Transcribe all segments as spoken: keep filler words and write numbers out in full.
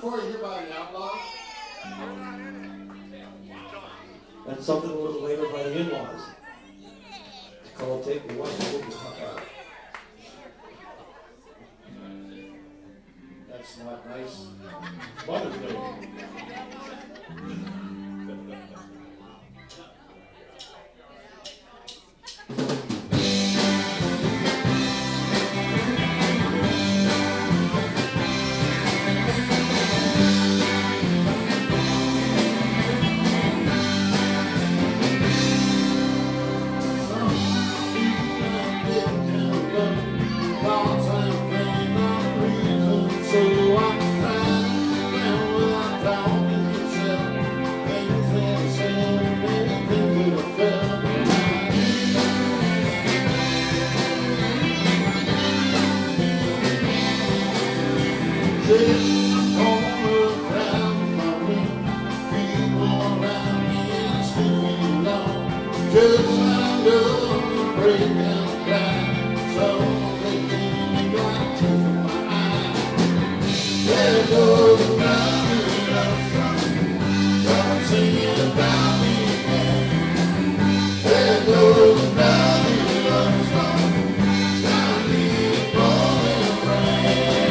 before you hear about the Outlaws. And something a little later by the In-Laws. It's called Take Me One Hold Your Heart Out. That's not nice. Mother's Day. Just find love, break and cry. So they keep me got to my eyes. There goes another love song. Come sing about me again. There goes another love song. I need more than a friend.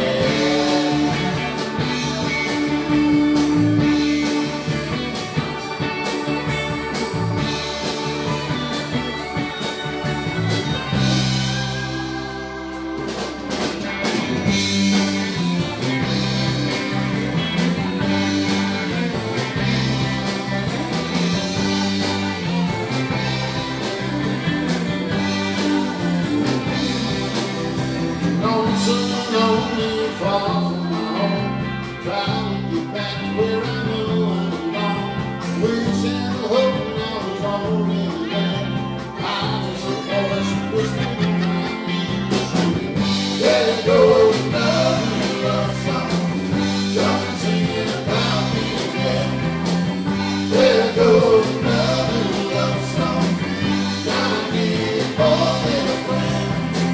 Lonely, far from my home, trying to get back to where I know I belong. Wishing and hoping I was already there. I just a voice whispering in my ears. There goes another love song. Come and sing it about me again. There goes another love song. I need more than a friend.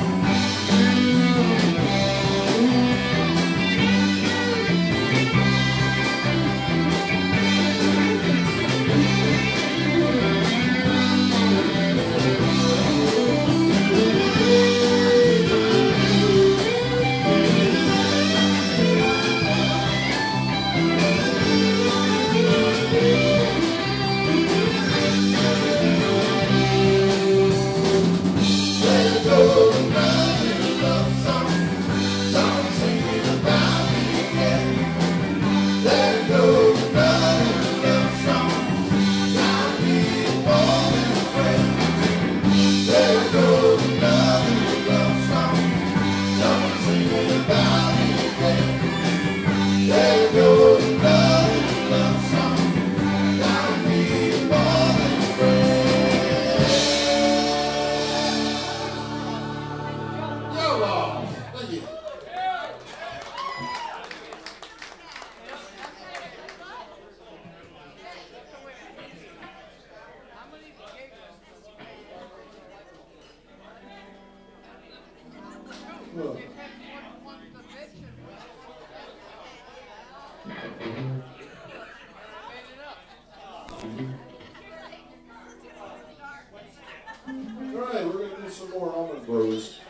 Alright, we're going to do some more Allman Bros.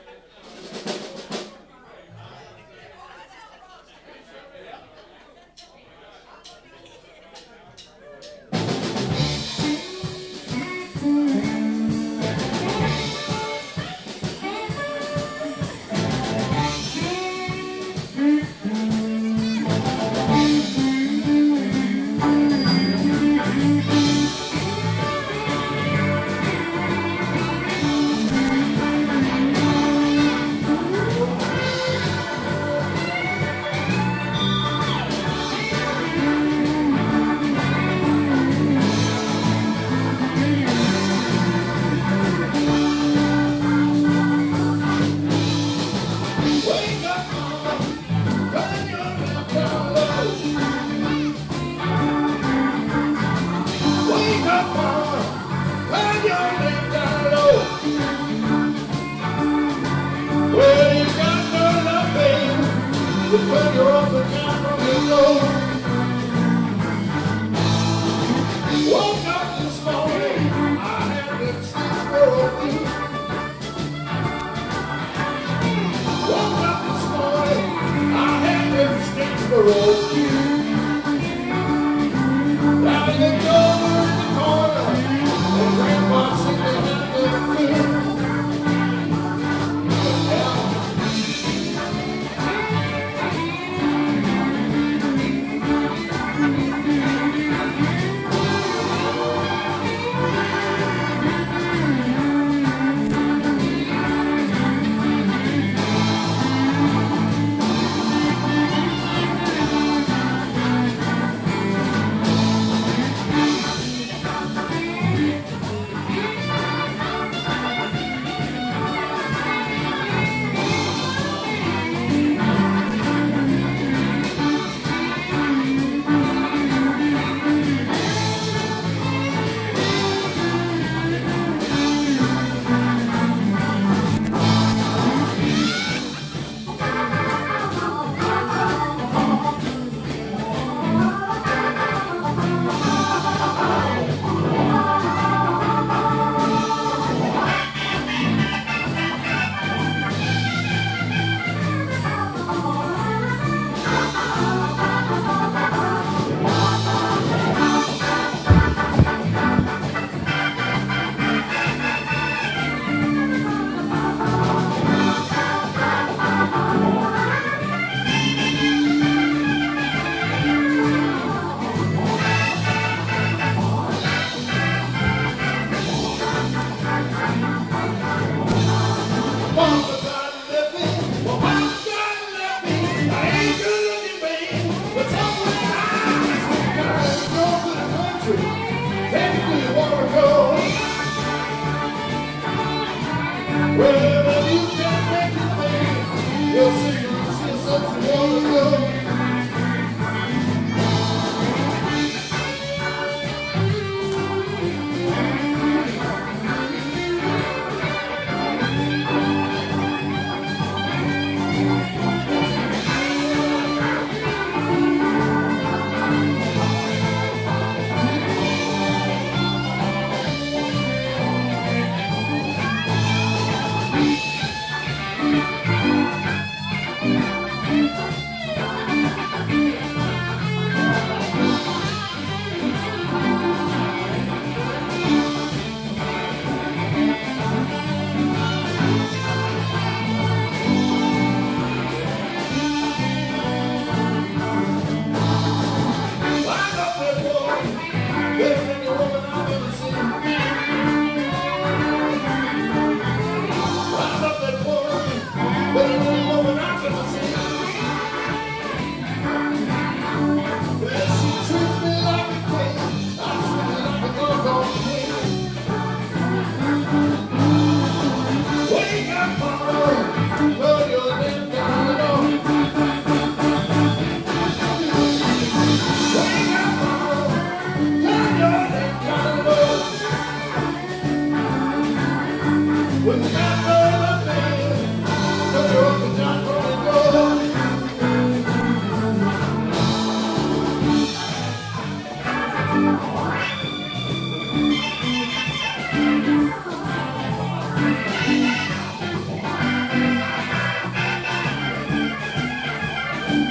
When you're up the camera, you know.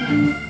Thank you.